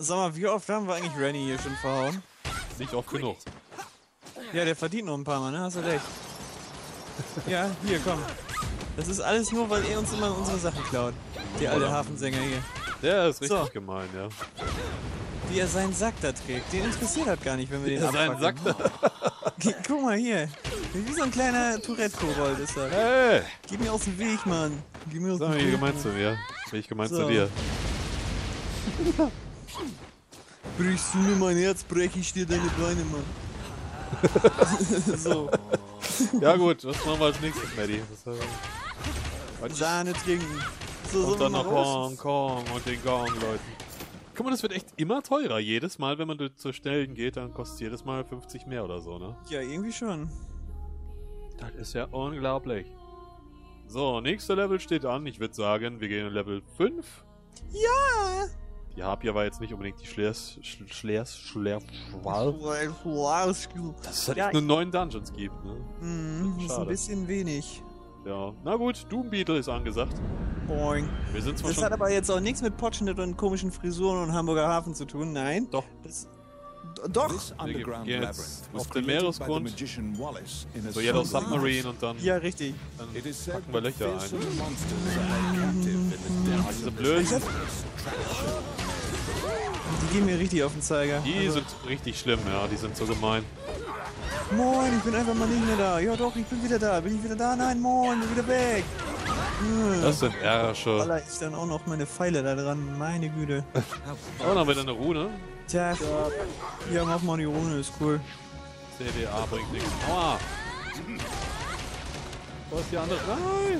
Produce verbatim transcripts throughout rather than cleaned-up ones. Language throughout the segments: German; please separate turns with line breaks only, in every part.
Sag mal, wie oft haben wir eigentlich Rennie hier schon verhauen?
Nicht oft genug.
Ja, der verdient noch ein paar Mal, ne? Hast du recht. Ja, hier, komm. Das ist alles nur, weil er uns immer unsere Sachen klaut. Der alte Hafensänger hier.
Der ist richtig
So.
gemein, ja.
Wie er seinen Sack da trägt. Den interessiert das gar nicht, wenn wir den
Ja, seinen
abpacken.
Sack da.
Guck mal hier. Wie so ein kleiner Tourette-Kobold ist er.
Hey!
Gib mir aus dem Weg, Mann. Gib mir aus dem
Sag mal, wie
Weg.
gemeint zu mir. Bin ich gemeint
So.
zu dir.
Brichst du mir mein Herz, brech ich dir deine Beine, Mann. So.
Ja gut, was machen wir als nächstes, Maddie? Das, äh,
Sahne trinken. So,
und
sollen wir
dann
mal
noch
raus?
Hong Kong und den Gong, Leuten. Guck mal, das wird echt immer teurer. Jedes Mal, wenn man durch- zur Stellen geht, dann kostet jedes Mal fünfzig mehr oder so, ne?
Ja, irgendwie schon.
Das ist ja unglaublich. So, nächster Level steht an. Ich würde sagen, wir gehen in Level fünf.
Ja!
Die Harpier war jetzt nicht unbedingt die Schlers... Sch- Schlers... Schler... Schwal. Dass es halt
Ja,
echt nur neun Dungeons gibt, ne?
Mhm, ist ein
Schade.
bisschen wenig.
Ja. Na gut, Doom Beetle ist angesagt.
Boing.
Wir sind zwar
Das
schon...
hat aber jetzt auch nichts mit Potschnitt und komischen Frisuren und Hamburger Hafen zu tun, nein.
Doch.
Das, d- doch!
This underground
gehen
labyrinth
jetzt
was
auf den
created by the
Meeresgrund.
magician Wallace in a
So Yellow
single
Submarine und dann,
Ja, richtig.
dann
It is said
packen wir
that
Löcher
fearsome
ein.
monsters are held captive in the depths
Diese
of
blöden,
Die gehen mir richtig auf den Zeiger.
die
Also,
sind richtig schlimm, ja, die sind so gemein.
moin, ich bin einfach mal nicht mehr da. Ja doch, ich bin wieder da. Bin ich wieder da? Nein, moin, bin wieder weg. Hm.
Das sind Ärsche.
Baller ich dann auch noch meine Pfeile da dran. Meine Güte.
Oh, dann haben wir eine Rune.
Tja, ja, mach mal die Rune, ist cool.
C D A bringt nichts. Aua! Wo ist die andere? Nein!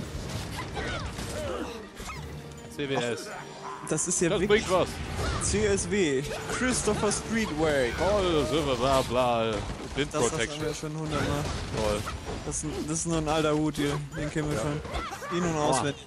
C W S.
Das ist ja
Das
wirklich
bringt was.
C S W. Christopher Streetway.
Toll, Silber, bla bla. Wind
Das, das haben
Protection.
wir schon hundertmal.
Toll.
Das, ist- das ist nur ein alter Hut hier. Den kennen wir schon. In- und auswendig.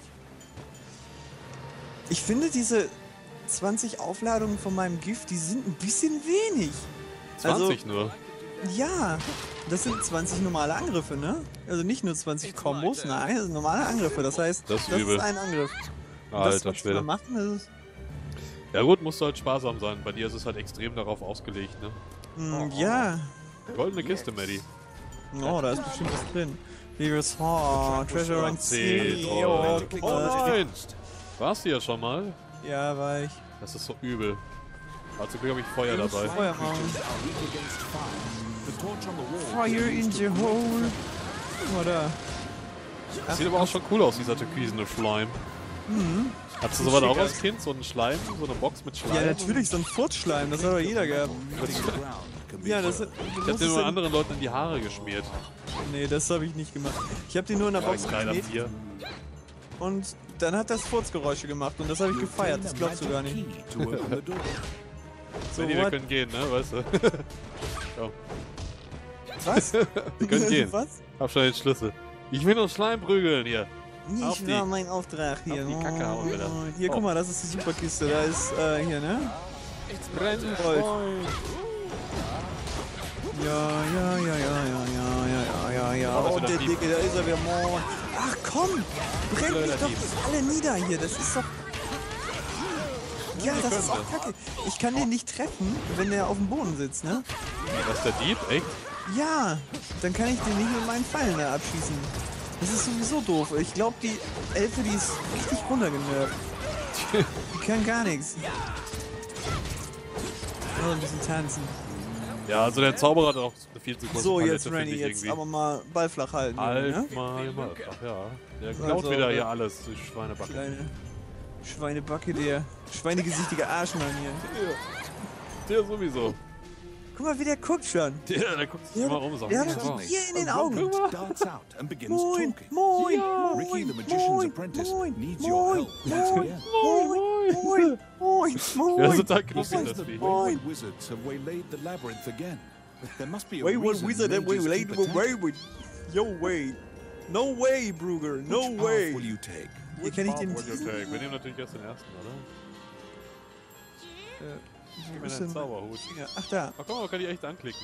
Ich finde diese zwanzig Aufladungen von meinem Gift, die sind ein bisschen wenig.
zwanzig nur.
Ja, das sind zwanzig normale Angriffe, ne? Also nicht nur zwanzig Kombos, nein, das sind normale Angriffe. Das heißt,
Das ist übel.
ein Angriff. Und das,
Alter
was wir
Schwede.
machen, das ist,
Ja gut, musst du halt sparsam sein. Bei dir ist es halt extrem darauf ausgelegt, ne?
mh, ja.
Goldene Kiste, Maddie.
Oh, da ist bestimmt was drin. Liebes oh, Treasure and
C,
Sea.
toll.
Oh,
Oh
oh,
nein! Warst du ja schon mal?
ja, war ich.
Das ist so übel. Aber zum Glück habe ich Feuer dabei.
Feuer machen.
are weak against fire. The torch on the wall
Fire in the hole. Guck mal da.
Das sieht aber auch schon cool aus, dieser türkisene Schleim. Mhm. Hattest du sowas auch als Kind? So einen Schleim? So eine Box mit Schleim?
Ja, natürlich, so ein Furzschleim, das hat doch jeder gehabt.
ground can be
Ja, das
heard.
du
Ich
musst
hab den
es
nur
in-
anderen Leuten in die Haare geschmiert.
Nee, das habe ich nicht gemacht. Ich habe den nur in der Box
Geil am
geklebt
Bier.
und dann hat das Furzgeräusche gemacht und das habe ich gefeiert, das glaubst du gar nicht.
Key to open the door.
So,
Wenn die, wir
what?
können gehen, ne? Weißt du? Komm,
Was?
wir können gehen.
Was?
Hab schon den Schlüssel. Ich will nur Schleim prügeln hier. Auf
Nicht
die-
war mein Auftrag hier.
auf die Kacke hauen wir da.
Hier, guck
Oh.
mal, das ist die Superkiste. Da ist, äh, hier, ne?
Brennt
Gold. Ja, ja, ja, ja, ja, ja, ja, ja, ja.
Oh, das
Und
wird
der
das Dieb.
Dicke, da ist er wieder. Moin. Ach komm! Brennt
Blöder
mich doch
Dieb.
nicht alle nieder hier. Das ist doch. Ja, das ist auch kacke. Ich kann den nicht treffen, wenn der auf dem Boden sitzt, ne?
Das ist der Dieb? Echt?
Ja, dann kann ich den nicht mit meinen Pfeilen da abschießen. Das ist sowieso doof. Ich glaube, die Elfe, die ist richtig runtergenervt. Die kann gar nichts. Oh, ein bisschen tanzen.
Ja, also der Zauberer hat auch eine viel zu große
So,
Palette,
jetzt
finde
Rennie,
ich
jetzt
irgendwie.
aber mal Ball flach halten.
Halt
ne?
mal, mal. Ach ja. Der klaut
Also,
wieder
äh,
hier alles, du Schweinebacke.
Kleine Schweinebacke, der schweinegesichtige Arschmann hier.
Der sowieso.
Guck mal, wie der guckt schon.
Der, der guckt sich
Der,
immer um. So.
der hat
Ja.
doch die Gier in den
A
Augen.
rodent darts out and begins
Moin,
talking.
moin,
Ricky,
moin,
the magician's
moin,
apprentice,
moin,
needs your
moin,
help once
moin,
again.
moin, moin, moin, moin.
Ja, das ist total knuffig,
Says
das
the
Vieh.
wayward wizards have waylaid the labyrinth again. There must be a
Wait, what
reason
wizard that we
mages
laid
keep
away
attacking.
with? Yo, way. No way, Bruger, no
Which path
way.
will you take?
Hier kann ich den
What you
diesen...
take? Wir nehmen natürlich erst den ersten, oder?
Äh,
Gib mir
bisschen-
den Zauberhut.
Ja, ach da.
Ach komm, man kann die echt anklicken.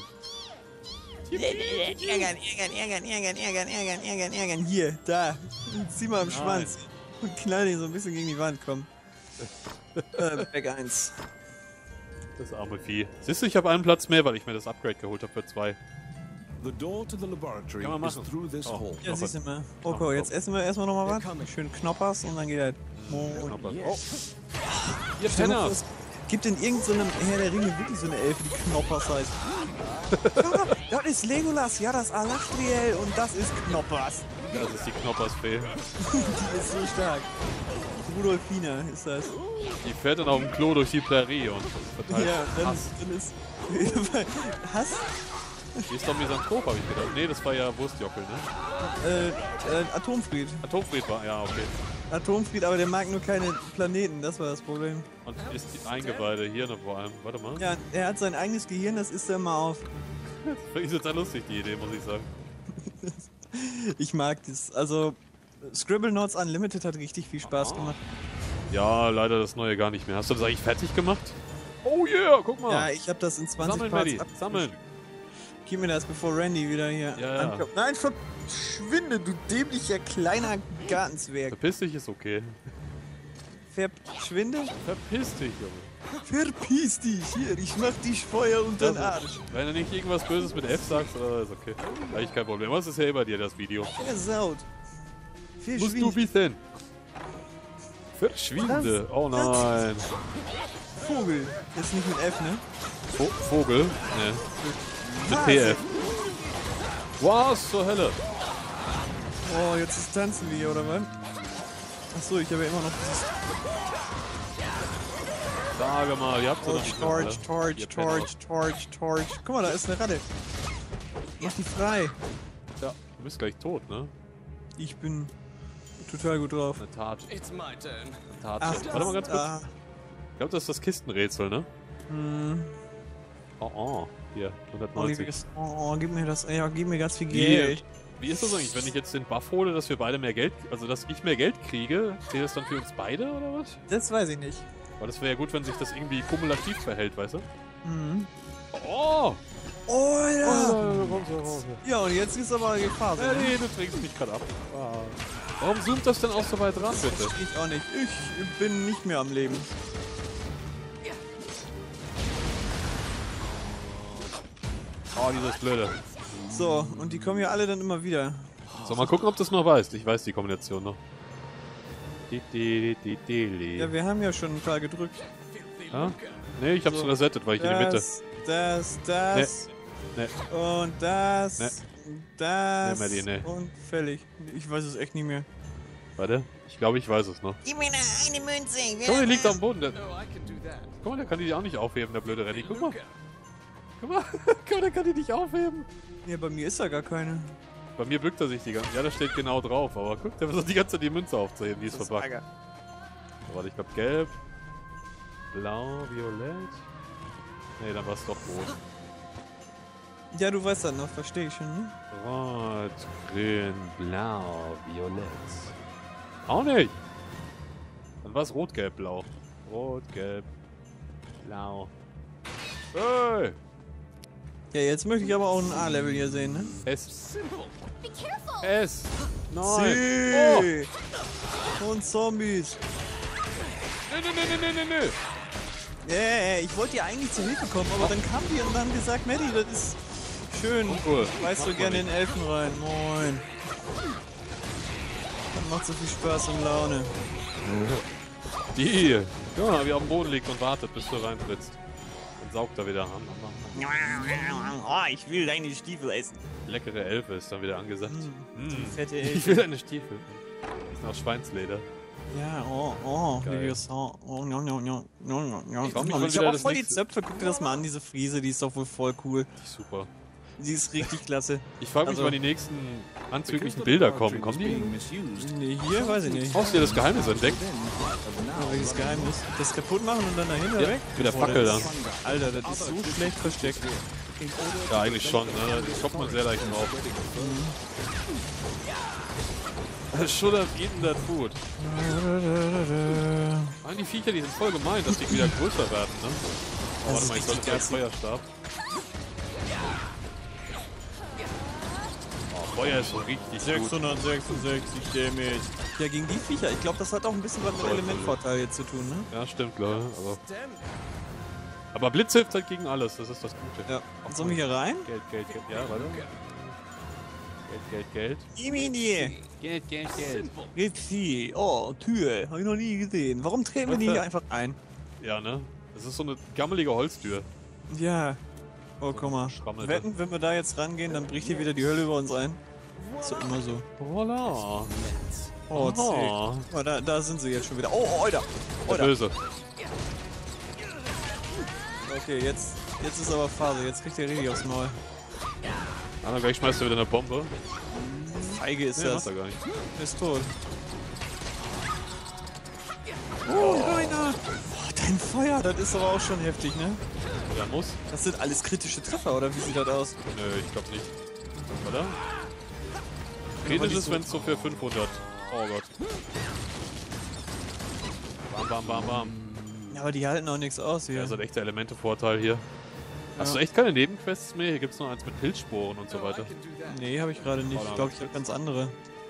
Ärgern, ärgern, ärgern, ärgern, ärgern, ärgern, ärgern, ärgern. Hier, da. Zieh mal am
Nein.
Schwanz. Und knall den so ein bisschen gegen die Wand, komm. äh, Back eins.
Das arme Vieh. Siehst du, ich habe einen Platz mehr, weil ich mir das Upgrade geholt habe für zwei.
The door to the laboratory
Kann man
is
machen.
through this
Oh.
hall.
Ja,
Noch
siehst du
was.
mal. Oko, jetzt essen wir erstmal nochmal was. Schön Knoppers und dann geht er. Oh,
Knoppers.
Yes.
Oh, ihr
Stell dir mal vor,
Penners!
es gibt in irgendeinem Herr der Ringe wirklich so eine Elfe, die Knoppers heißt. Ja, das ist Legolas, ja, das ist Alastriel und das ist Knoppers.
Das ist die Knoppersfee.
Die ist so stark. Rudolfina ist das.
Die fährt dann auf dem Klo durch die Prärie und verteilt
Ja, dann,
Hass.
dann ist. Hass?
Die ist doch Misanthrop, hab ich gedacht. Nee, das war ja Wurstjockel, ne?
Äh, äh, Atomfried.
Atomfried war, ja, okay.
Atomfried, aber der mag nur keine Planeten, das war das Problem.
Und ist die Eingeweide, Hirne vor allem. Warte mal.
Ja, er hat sein eigenes Gehirn, das isst er mal auf.
Ist jetzt sehr lustig, die Idee, muss ich sagen.
Ich mag das. Also, Scribblenauts Unlimited hat richtig viel Spaß gemacht.
Ja, leider das neue gar nicht mehr. Hast du das eigentlich fertig gemacht? Oh yeah, guck mal.
Ja, ich habe das in zwanzig
Sammeln,
Parts
Maddie,
abgefrühstückt.
sammeln.
Gib mir das, bevor Randy wieder hier
Ja, ja.
ankommt. Nein, verschwinde, du dämlicher kleiner Gartenzwerg.
Verpiss dich ist okay.
Verschwinde?
Verpiss dich, Junge.
Verpiss dich hier, ich mach dich Feuer unter den Arsch.
Wenn du nicht irgendwas Böses mit F sagst, oder ist okay. Eigentlich kein Problem. Was ist ja bei dir, das Video?
Versaut.
Musst du
Verschwinde.
wissen. Verschwinde. Oh nein.
Vogel. Jetzt nicht mit F, ne?
Vo Vogel? Ne. Mit P F. Was zur Hölle?
Oh, jetzt ist tanzen wir hier, oder was? Achso, ich habe ja immer noch dieses
Sage mal, ihr habt doch
Torch,
nicht mehr,
Torch,
oder?
Torch,
Ihr
Torch, Torch, Torch. Guck mal, da ist eine Ratte. Mach die frei.
Ja, du bist gleich tot, ne?
Ich bin total gut drauf.
Eine Tat.
It's my turn.
Eine Tat.
Ach,
Warte mal ganz kurz.
ah,
Ich glaube, das ist das Kistenrätsel, ne?
hm.
Oh, oh. Hier,
Oh,
hundertneunzig.
liebes- oh, oh, gib mir das, ja, gib mir ganz viel
Wie,
Geld.
wie ist das eigentlich, wenn ich jetzt den Buff hole, dass wir beide mehr Geld, also dass ich mehr Geld kriege, zählt das dann für uns beide oder was?
Das weiß ich nicht.
Weil das wäre ja gut, wenn sich das irgendwie kumulativ verhält, weißt du?
Mhm.
Oh!
Oh, ja.
Oh, raus, raus.
Ja, und jetzt ist aber Gefahr.
Äh, nee, du trägst mich gerade ab. Ah. Warum zoomt das denn auch so weit ran, bitte?
Ich auch nicht. Ich bin nicht mehr am Leben.
Oh, dieses Blöde.
So, und die kommen ja alle dann immer wieder.
So, mal gucken, ob du es noch weißt. Ich weiß die Kombination noch. Di, di, di, di, di.
Ja, wir haben ja schon ein paar gedrückt.
Ja? Nee, ich hab's
So.
resettet, weil ich in der Mitte.
Das, das, das.
Nee.
Und das.
Nee.
Das.
Nee, Maddie, nee.
Und fällig. Ich weiß es echt nicht mehr.
Warte, ich glaube, ich weiß es noch.
Gib mir da eine Münze.
Guck mal, der liegt am Boden. Der,
Oh, I can do that.
guck mal, der kann die auch nicht aufheben, der blöde Renny. Guck mal. Guck mal, guck mal, der kann die nicht aufheben.
Ja, bei mir ist da gar keine.
Bei mir bückt er sich die ganze Zeit. Ja, da steht genau drauf, aber guck, der versucht die ganze Zeit die Münze aufzuheben, die ist
Das
verpackt.
Ärger.
Warte, ich glaube gelb, blau, violett. Nee, dann war es doch rot.
Ja, du weißt das noch, verstehe ich schon, ne?
Rot, grün, blau, violett. Auch nicht. Dann war es rot, gelb, blau. Rot, gelb, blau. Hey!
Ja, jetzt möchte ich aber auch ein A-Level hier sehen, ne?
S.
Be careful.
S. Nein. Oh.
Sie. Und Zombies.
Nee, nee, nee, nee, nee, nee.
Ja, yeah, ich wollte dir eigentlich zur Hilfe kommen, aber dann kamen die und haben gesagt, Maddie, das ist schön.
Cool.
Weißt
Macht
du
man
gerne
nicht.
in Elfen rein. Moin. Das macht so viel Spaß und Laune.
Die. Guck mal, wie er auf dem Boden liegt und wartet, bis du reintrittst. Dann saugt er wieder an.
Oh, ich will deine Stiefel essen.
Leckere Elfe ist dann wieder angesagt.
Die
Mm.
fette
Ich
Elfe.
will deine Stiefel. Die sind aus Schweinsleder.
Ja, oh, oh,
Geil.
liebes Haar. Oh, no, no, no, no, no, no.
Ich frag mich,
Ich
wann
hab
wieder
auch
das
voll die
nächste-
Zöpfe. Guck dir das mal an, diese Friese, die ist doch wohl voll cool.
Die ist super.
Die ist richtig klasse.
Ich frage mich,
Also-
wann die nächsten anzüglichen Bilder kommen. Kommen die?
Nee, hier weiß ich nicht.
Hast du dir das Geheimnis entdeckt?
Oh, welches Geheimnis? Das kaputt machen und dann dahinter
Ja,
weg?
mit der
Oh,
Fackel
das
dann.
ist- Alter, das ist so schlecht versteckt.
Ja, eigentlich schon. Ne? Da kommt man sehr leicht drauf. Should have eaten that food. Mann, die Viecher, die sind voll gemein, dass die wieder größer werden, ne? Oh, warte mal, ich sollte als Feuerstab. Oh, Feuer ist so richtig gut.
sechshundertsechsundsechzig Damage. Ja, gegen die Viecher. Ich glaube, das hat auch ein bisschen was mit
Voll,
Elementvorteil jetzt zu tun, ne?
Ja, stimmt, klar. Also, Aber Blitz hilft halt gegen alles, das ist das Gute.
Ja. Sollen wir hier rein?
Geld, Geld, Geld. Ja, warte. Geld, Geld, Geld.
Jiminy!
Geld, Geld, Geld.
Jetzt hier. Oh, Tür. Hab ich noch nie gesehen. Warum treten wir die hier einfach ein?
Ja, ne? Das ist so eine gammelige Holztür.
Ja. Oh, guck mal.
Schrammelte.
Wetten, wenn wir da jetzt rangehen, dann bricht hier wieder die Hölle über uns ein. Ist doch immer so.
Voila.
Oh,
Aha.
zäh. Oh, da, da sind sie jetzt schon wieder. Oh, oh, Oida.
Der
Oida.
Böse.
Okay, jetzt, jetzt ist aber Phase. Jetzt kriegt der richtig aufs Maul.
Ah, dann gleich schmeißt er wieder eine Bombe.
Feige ist
Nee,
das.
macht er gar nicht.
Ist tot. Oh, Rainer! Oh, dein Feuer, das ist aber auch schon heftig, ne?
Der muss.
Das sind alles kritische Treffer, oder wie sieht das aus?
Nö, ich glaube nicht. Oder?
aber
Kritisch
die
ist,
so-
wenn es so für fünfhundert. Oh Gott. Bam, bam, bam, bam.
Ja, aber die halten auch nichts aus hier.
Ja, so ein echter Elemente-Vorteil hier. Hast
Ja.
du echt keine Nebenquests mehr? Hier gibt es nur eins mit Pilzsporen und so weiter.
Nee, habe ich gerade nicht.
Oh,
Ich glaube, ich habe ganz andere.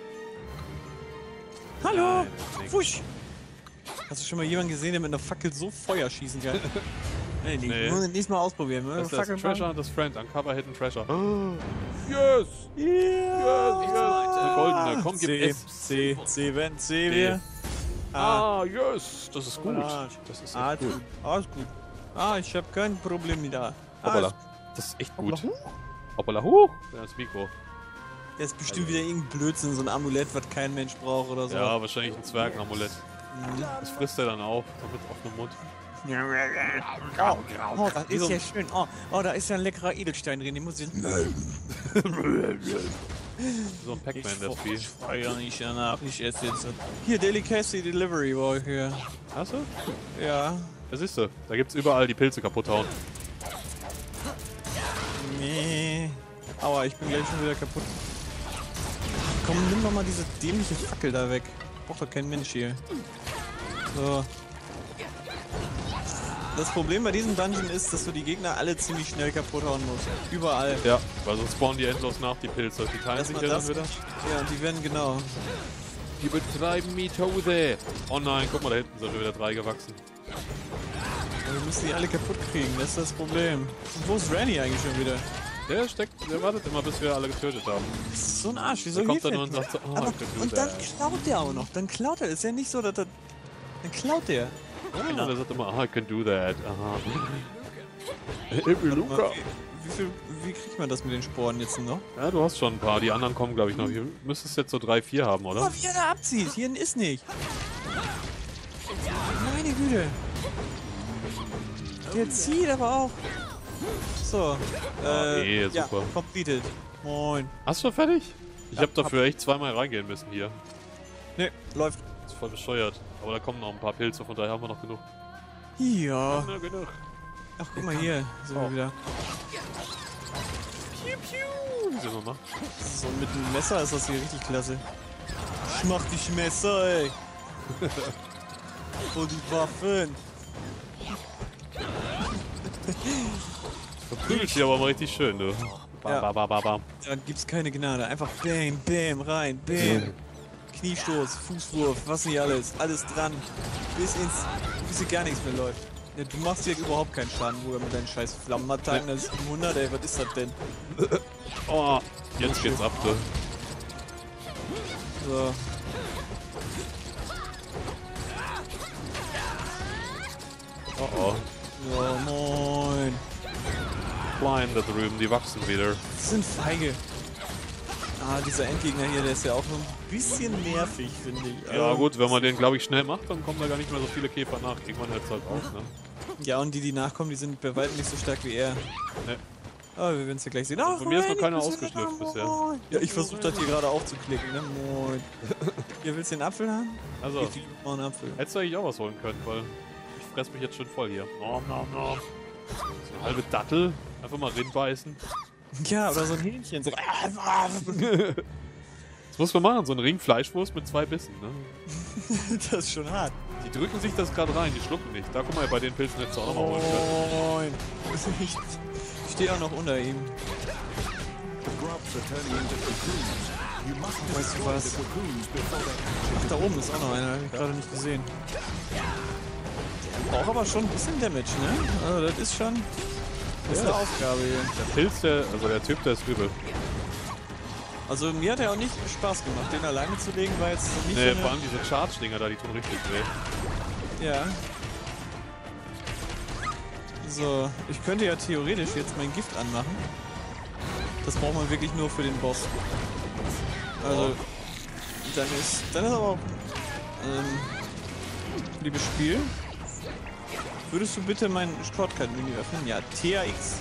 Hallo!
Nein, nix.
Fusch! Hast du schon mal jemanden gesehen, der mit einer Fackel so Feuer schießen kann? nee, nee.
Nee.
Muss ich nächstes Mal ausprobieren.
Das ist
Fackel
das Treasure und das Friend. Uncover Hidden Treasure. Yes!
Ja!
Yes, yes! Eine goldene. Komm, gib
C,
S.
C, C, wenn C
D.
wäre. Ah,
Ah, yes! Das ist gut.
Ah,
Das ist
ah,
echt gut.
gut. Alles gut. Ah, ich habe kein Problem mit da.
Hoppala.
Ah,
Das ist echt gut. Hoppala, huch! Ja, das Mikro.
das ist bestimmt wieder irgendein Blödsinn, so ein Amulett, was kein Mensch braucht oder so.
Ja, wahrscheinlich ein Zwergenamulett.
Mhm.
Das frisst er dann auf, so mit offenem Mund.
Oh, oh, das ist ja schön. Oh, oh, da ist ja ein leckerer Edelstein drin. Den muss ich.
So ein Pac-Man, das Spiel.
Ich feiere nicht danach. Ich esse jetzt. Hier, Delicacy Delivery Boy hier.
Hast du?
Ja.
Da siehst du, da gibt's überall die Pilze kaputt hauen.
Nee. Aua, ich bin gleich schon wieder kaputt. Komm, nimm doch mal diese dämliche Fackel da weg. Braucht doch kein Mensch hier. So. Das Problem bei diesem Dungeon ist, dass du die Gegner alle ziemlich schnell kaputt hauen musst. Überall.
Ja, weil sonst spawnen die endlos nach, die Pilze. Die teilen sich
Erstmal
ja
das.
dann wieder.
Ja, und die werden genau.
Die betreiben Methode. Oh nein, guck mal, da hinten sind schon wieder drei gewachsen.
Wir müssen die alle kaputt kriegen, das ist das Problem. Und wo ist Randy eigentlich schon wieder?
Der steckt, der wartet immer, bis wir alle getötet haben.
Das ist so ein Arsch, wieso
Der kommt
hilft
dann nur und
der?
sagt so, oh,
Aber,
I can do
und dann
that.
klaut der auch noch, dann klaut er. Ist ja nicht so, dass er... Dann klaut der.
Ja, der sagt immer, ah, I can do that. Aha. Hey, Luca.
Wie, viel, wie kriegt man das mit den Sporen jetzt noch?
Ja, du hast schon ein paar. Die anderen kommen, glaube ich, noch. Hier müsstest jetzt so drei, vier haben, oder?
Oh, wie er da abzieht. Hier ist nicht. Meine Güte. Der zieht aber auch. So.
Ah,
Äh,
eh,
ja,
super.
completed. Moin.
Hast du fertig? Ich
Ja,
habe dafür echt zweimal reingehen müssen hier.
Ne, läuft.
Das ist voll bescheuert. Aber da kommen noch ein paar Pilze, von daher haben wir noch genug.
Ja.
Na, genug.
Ach, guck mal hier. Sind wir
Oh.
wieder.
Piu, piu. Sehen wir mal.
So mit dem Messer ist das hier richtig klasse. Schmach dich Messer, ey. Oh, die Waffen.
Verprügelt sie aber mal richtig schön, du. Bam,
Ja.
bam, bam, bam, bam.
Da gibt's keine Gnade. Einfach bam, bam, rein, bam. Kniestoß, Fußwurf, was nicht alles. Alles dran. Bis ins. bis hier gar nichts mehr läuft. Ja, du machst hier überhaupt keinen Schaden, Bruder, mit deinen scheiß Flammenattacken. Das ist hundert, ey. Was ist das denn?
Oh, jetzt geht's ab, du.
So.
Oh oh.
Ja, moin.
Klein da drüben, die wachsen wieder.
Das sind feige. Ah, dieser Endgegner hier, der ist ja auch so ein bisschen nervig, finde ich.
Ja
Ähm,
gut, wenn man den, glaube ich, schnell macht, dann kommen da gar nicht mehr so viele Käfer nach. Irgendwann hört es halt auf, ne?
Ja, und die, die nachkommen, die sind bei weitem nicht so stark wie er.
Ne.
Aber wir werden es ja gleich sehen. Ach,
Von mir ist noch
Randy,
keiner
bist du
ausgeschlüpft
da?
bisher.
Moin. Ja, ich versuche das hier gerade auch zu klicken, ne? Moin. Hier, willst du den Apfel haben?
Also,
Ich liebe mal einen Apfel.
hättest du eigentlich auch was holen können, weil ich fress mich jetzt schon voll hier. Nom, nom, nom. So eine halbe Dattel, einfach mal rinbeißen.
Ja, oder so ein Hähnchen. So.
Das muss man machen, so ein Ring Fleischwurst mit zwei Bissen, ne?
Das ist schon hart.
Die drücken sich das gerade rein, die schlucken nicht. Da guck mal, bei den Pilzen hättest du auch noch mal holen können.
Moin. Ich, ich stehe auch noch unter ihm.
The grubs are turning into cocoons. You must
Weißt du
destroy
was?
the cocoons before they
Ach, da oben ist auch noch einer. Hab ich gerade nicht gesehen. braucht aber schon ein bisschen Damage, ne? Also das ist schon... Das ist
Ja.
eine Aufgabe hier.
Der Pilz, der, also der Typ, der ist übel.
Also mir hat er auch nicht Spaß gemacht, den alleine zu legen, war jetzt nicht
Nee,
so
vor
eine...
allem diese Charge-Dinger da, die tun richtig weh.
Ja. So, ich könnte ja theoretisch jetzt mein Gift anmachen. Das braucht man wirklich nur für den Boss. Also, dann ist, dann ist aber auch, ähm, liebes Spiel, würdest du bitte mein Shortcut-Menü öffnen? Ja, T A X.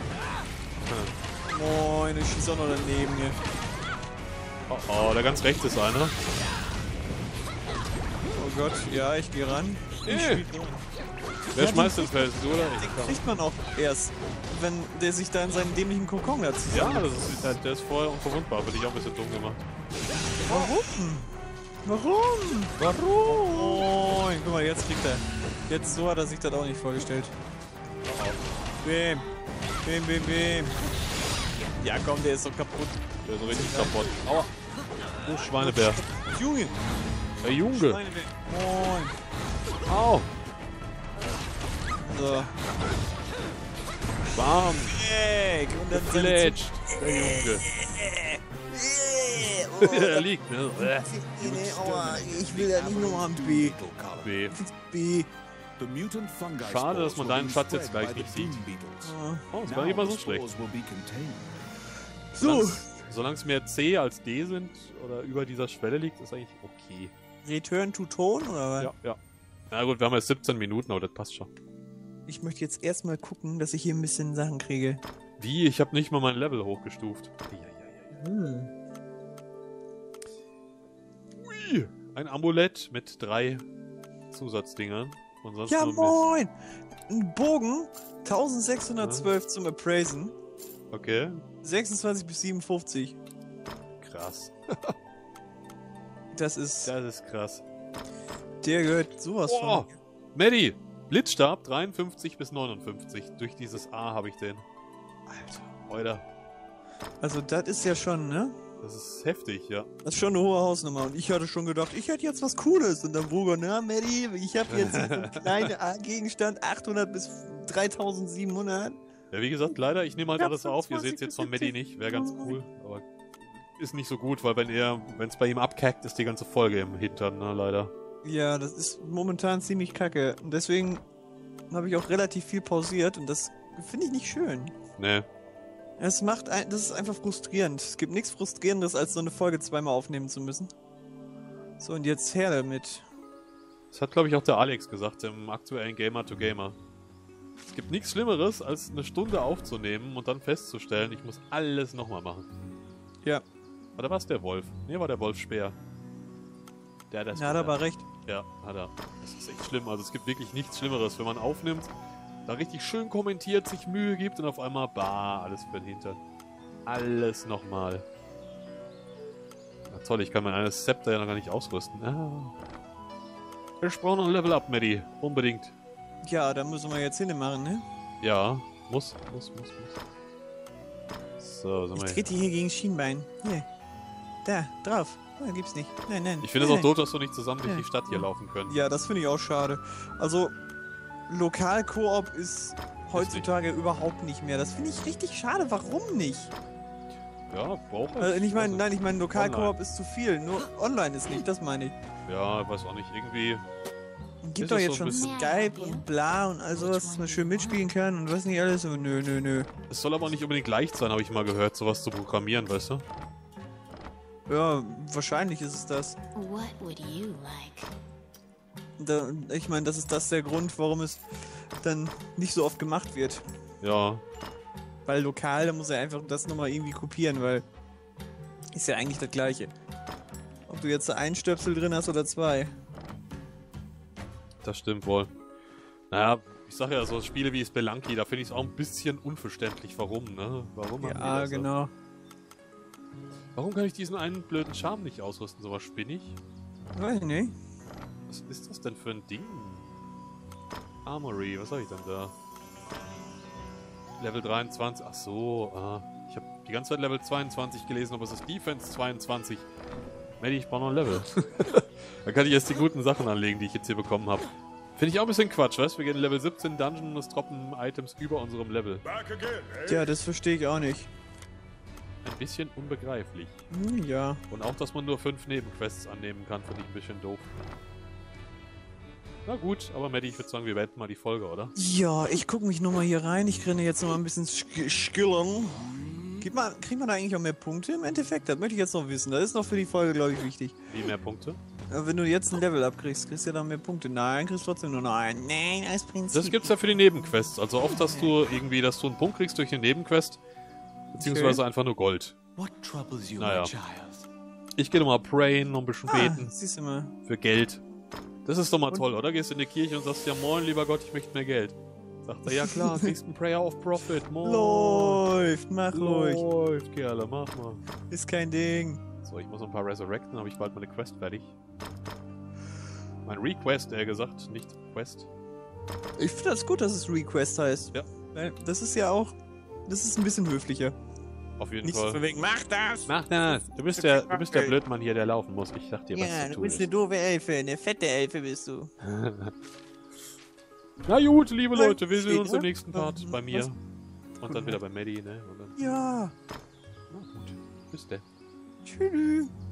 Moin, ich schieße auch noch daneben hier.
Oh, oh, da ganz rechts ist einer.
Oh Gott, ja, ich gehe ran. Ich
Äh.
spiel dran.
Wer
Ja,
schmeißt
die-
den Fels? Du oder
Den
ich?
kriegt man auch erst, wenn der sich da in seinen dämlichen Kokon dazu
Ja, das ist, halt- der ist vorher unverwundbar. Finde ich auch ein bisschen dumm gemacht.
Warum? Warum? Warum? Oh, guck mal, jetzt kriegt er. Jetzt so hat er sich das auch nicht vorgestellt. Bim. Bim, bim, bim. Ja komm, der ist doch kaputt.
Der ist so richtig kaputt. Aua. Du Schweinebär.
Junge.
Der Junge.
Schweinebär. Moin.
Au.
So.
Bam.
Weg. Und dann seine
Fletcht. Der Junge. Er liegt, ne?
Aua, ich will ja nicht nur am B.
B.
B.
The mutant fungi
Schade, dass man
spores
deinen
will be
Schatz jetzt
spread
gleich
by
nicht
the
sieht.
doom beetles.
Oh, ist gar
Now
nicht mal so
the
schlecht.
spores will be contained.
So.
Solange es mehr C als D sind oder über dieser Schwelle liegt, ist eigentlich okay.
Return to Tone oder was?
Ja, ja. Na gut, wir haben jetzt siebzehn Minuten, aber das passt schon.
Ich möchte jetzt erstmal gucken, dass ich hier ein bisschen Sachen kriege.
Wie? Ich habe nicht mal mein Level hochgestuft.
Hm.
Ui, ein Amulett mit drei Zusatzdingern. Und sonst
Ja,
nur Mist.
moin! Ein Bogen, eintausendsechshundertzwölf zum Appraisen,
Okay,
sechsundzwanzig bis siebenundfünfzig.
krass.
Das ist,
Das ist krass.
der gehört sowas
Oh,
von.
Maddie, Blitzstab dreiundfünfzig bis neunundfünfzig. Durch dieses A habe ich den.
Alter.
Alter,
Also das ist ja schon, ne?
das ist heftig, ja.
Das ist schon eine hohe Hausnummer. Und ich hatte schon gedacht, ich hätte jetzt was Cooles. Und dann Bruder, na Maddie, ich habe jetzt einen kleinen Gegenstand, achthundert bis dreitausendsiebenhundert.
Ja, wie gesagt, leider, ich nehme halt
Ja,
alles auf. Ihr seht es jetzt von Maddie nicht. Wäre ganz cool, aber ist nicht so gut, weil wenn er, wenn es bei ihm abkackt, ist die ganze Folge im Hintern, ne, leider.
Ja, das ist momentan ziemlich kacke. Und deswegen habe ich auch relativ viel pausiert. Und das finde ich nicht schön.
Nee.
Es macht ein, das ist einfach frustrierend. Es gibt nichts Frustrierendes, als so eine Folge zweimal aufnehmen zu müssen. So, und jetzt her damit.
Das hat, glaube ich, auch der Alex gesagt im aktuellen Gamer to Gamer. Es gibt nichts Schlimmeres, als eine Stunde aufzunehmen und dann festzustellen, ich muss alles nochmal machen.
Ja,
Oder war es der Wolf? Nee, war der Wolf Speer. Der hat das
na, hat
gesagt.
aber recht.
Ja, hat er. Das ist echt schlimm. Also es gibt wirklich nichts Schlimmeres, wenn man aufnimmt, da richtig schön kommentiert, sich Mühe gibt und auf einmal, bah, alles für den Hintern. Alles nochmal. Na toll, ich kann mein eines Scepter ja noch gar nicht ausrüsten. Ah. Ich brauche noch ein Level Up, Maddie. Unbedingt.
Ja, da müssen wir jetzt hinmachen, ne?
Ja, muss, muss, muss, muss. So, sind
Ich
wir hier.
trete hier gegen das Schienbein. Hier. Da, drauf. Oh, gibt's nicht. Nein, nein.
Ich finde es
nein,
auch doof, dass wir nicht zusammen durch
Ja.
die Stadt hier laufen können.
Ja, das finde ich auch schade. Also, Lokal-Koop ist heutzutage überhaupt nicht mehr. Das finde ich richtig schade. Warum nicht?
Ja, brauche ich.
Also, ich meine,
Also,
nein, ich meine, Lokal-Koop
online.
ist zu viel. Nur online ist nicht, das meine ich.
Ja, weiß auch nicht. Irgendwie.
Gibt
Ist
doch
das
jetzt
so ein
schon
bisschen-
Skype und bla und all sowas, dass man schön mitspielen kann und was nicht alles. Und nö, nö, nö.
Es soll aber nicht unbedingt leicht sein, habe ich mal gehört, sowas zu programmieren, weißt du?
Ja, wahrscheinlich ist es das.
What would you like?
Da, ich meine, das ist das der Grund, warum es dann nicht so oft gemacht wird.
Ja.
Weil lokal, da muss er einfach das nochmal irgendwie kopieren, weil ist ja eigentlich das gleiche. Ob du jetzt einen Stöpsel drin hast oder zwei.
Das stimmt wohl. Naja, ich sag ja, so Spiele wie Spelunky, da finde ich es auch ein bisschen unverständlich, warum, ne? Warum haben die
Ja,
das so?
genau.
Warum kann ich diesen einen blöden Charme nicht ausrüsten? Sowas spinnig?
Weiß ich nicht.
Was ist das denn für ein Ding? Armory, was habe ich denn da? Level dreiundzwanzig, ach so, ah. Ich habe die ganze Zeit Level zweiundzwanzig gelesen, aber es ist Defense zweiundzwanzig. Maddie, ich brauche noch ein Level. Dann kann ich erst die guten Sachen anlegen, die ich jetzt hier bekommen habe. Finde ich auch ein bisschen Quatsch, weißt du? Wir gehen Level siebzehn Dungeon und es droppen Items über unserem Level.
Back again, eh?
Tja, das verstehe ich auch nicht.
Ein bisschen unbegreiflich.
Hm, ja.
Und auch, dass man nur fünf Nebenquests annehmen kann, finde ich ein bisschen doof. Na gut, aber Maddie, ich würde sagen, wir beenden mal die Folge, oder?
Ja, ich gucke mich nochmal hier rein. Ich renne jetzt nochmal ein bisschen sk skillern. Kriegt man, kriegt man da eigentlich auch mehr Punkte im Endeffekt? Das möchte ich jetzt noch wissen. Das ist noch für die Folge, glaube ich, wichtig.
Wie mehr Punkte?
Aber wenn du jetzt ein Level abkriegst, kriegst du ja dann mehr Punkte. Nein, kriegst trotzdem nur noch einen. Nein, als Prinzip.
Das gibt's ja für die Nebenquests. Also oft hast du irgendwie, dass du einen Punkt kriegst durch eine Nebenquest, beziehungsweise
Okay.
einfach nur Gold.
What troubles you,
Naja.
my child?
Ich gehe nochmal prayen, noch ein bisschen
Ah,
beten.
siehst du mal.
Für Geld. Das ist doch mal
Und-
toll, oder? Gehst in die Kirche und sagst, ja moin, lieber Gott, ich möchte mehr Geld. Sagt er, ja klar, kriegst einen Prayer of Profit, moin.
Läuft, mach ruhig.
Läuft, Kerle, mach mal.
Ist kein Ding.
So, ich muss noch ein paar resurrecten, dann habe ich bald meine Quest fertig. Mein Request, eher gesagt, nicht Quest.
Ich finde das gut, dass es Request heißt.
Ja.
Weil das ist ja auch... Das ist ein bisschen höflicher.
Auf jeden
Nicht so
Fall.
von wegen, mach das!
Mach das! Du bist der, du bist der Blödmann hier, der laufen muss. Ich sag dir, was
Ja,
zu
du
tun
bist
ist.
eine doofe Elfe, eine fette Elfe bist du.
Na gut, liebe
Nein,
Leute, wir sehen uns im
steht, ne?
nächsten Part bei mir.
Was?
Und dann wieder bei Maddie, ne? Und dann,
Ja.
na gut. Bis dann.
Tschüss.